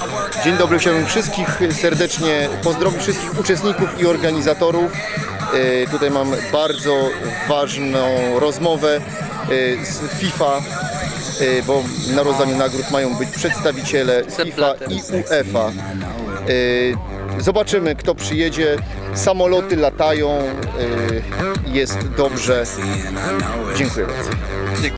Dzień dobry, chciałbym wszystkich serdecznie pozdrowić, wszystkich uczestników i organizatorów. Tutaj mam bardzo ważną rozmowę z FIFA, bo na rozdaniu nagród mają być przedstawiciele FIFA i UEFA. Zobaczymy, kto przyjedzie. Samoloty latają, jest dobrze. Dziękuję bardzo.